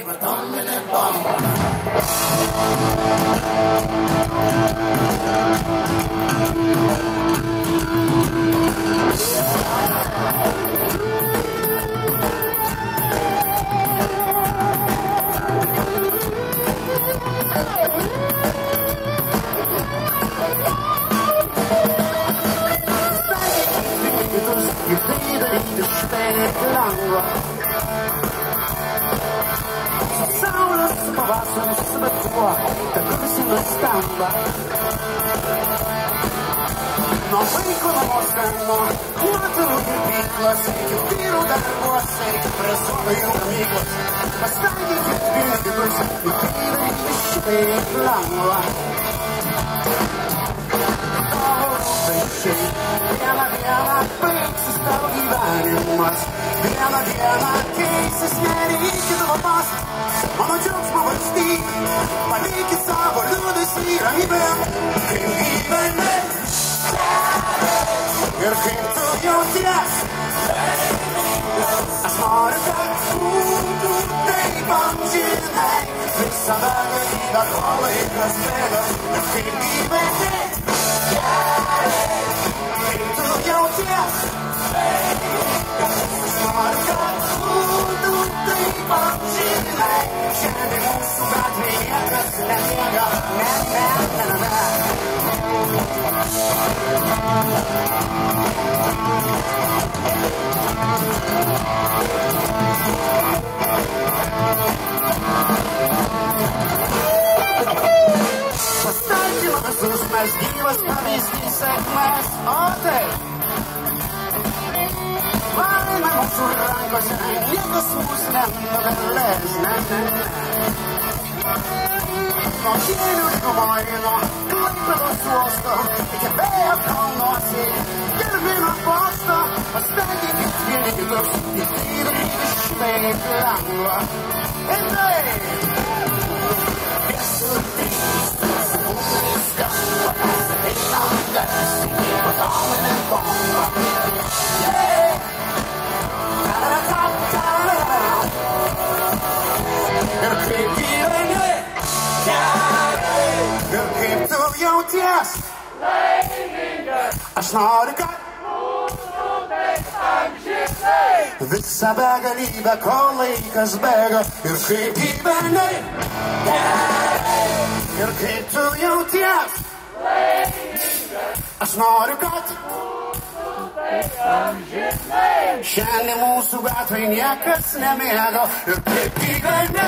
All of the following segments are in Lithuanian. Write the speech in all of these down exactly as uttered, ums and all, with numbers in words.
atominė bomba. Saulės pavasaris svetuo, tekusina skamba. Nuo vaiko namuose, nuo moterų kirpyklos, iki vyrų darbuose, iki presuotojų gamyklos. Pastatykit pinigus, į vyrai išveik lengva. Tavo rūpesčiai, vieną dieną baigsis tavo gyvenimas. Vieną dieną keisis, nereikia tavo pas. Mano džiaugsmo valstyk, palikit savo liūdesį ramybėm. Kaip gyveni ir kaip tu jauties. Aš noriu, kad būtų taip amžinai. Visada galybę, ko laikas bėga. Ir kaip gyveni, kaip tu jauties. Aš noriu, kad būtų taip amžinai. Šiandien mūsų gatvėje niekas nemiega. Ne, ne, ne, ne, ne. Pastatymą visus mes gyvas pavyzdys sėkmės, o taip. Laimė mūsų rankose, niekas mūsų nenugalės, ne, ne, ne. Nuo Kielių iki Moino, Klaipėdos uosto, iki vėjo kalnuose, Gervino posto, pastatykit pinigus, į vyrai išveik lengva. Ir taip! Piesutrys, būnais skamba, einam garsiai, kaip atominė bomba. Yeah! Ir kaip gyveni, ir kaip tu jauties, laimingas. Aš noriu, kad būtų taip amžinai. Visą begalybę, ko laikas bėga. Ir kaip gyveni, ir kaip tu jauties, laimingas. Aš noriu, kad būtų taip amžinai. Šiandien mūsų gatvėje niekas nemiega. Ir kaip gyveni,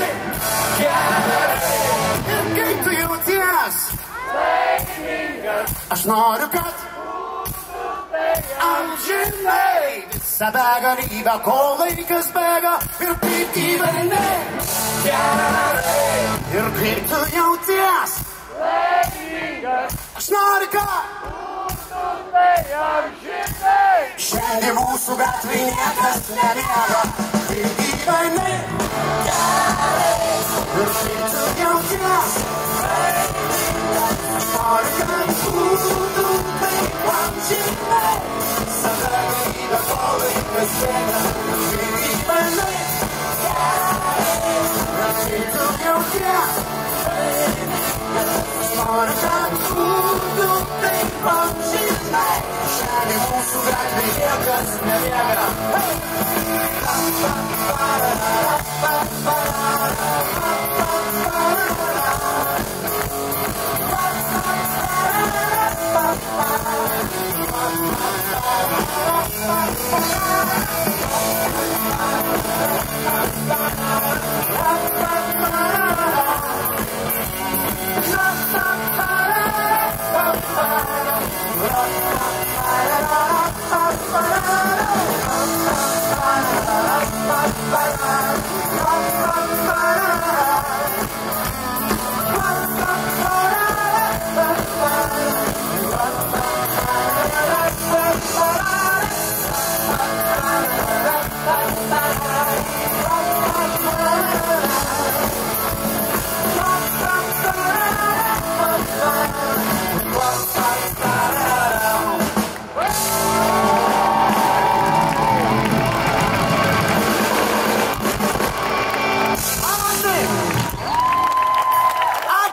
ir kaip tu jauties, laimingas. Aš noriu, kad būtų taip amžinai. Visą begalybę, ko laikas bėga. Ir kaip gyveni, ir kaip tu jauties, laimingas. Aš noriu, kad būtų taip amžinai. Šiandien mūsų gatvėje niekas nemiega. Kaip gyveni, ir kaip tu jauties, aš noriu, kad būtų taip amžinai. Visą begalybę, ko laikas bėga. Kaip gyveni, ir kaip tu jauties, aš noriu, kad būtų taip amžinai. Šiandien mūsų gatvėje niekas nemiega.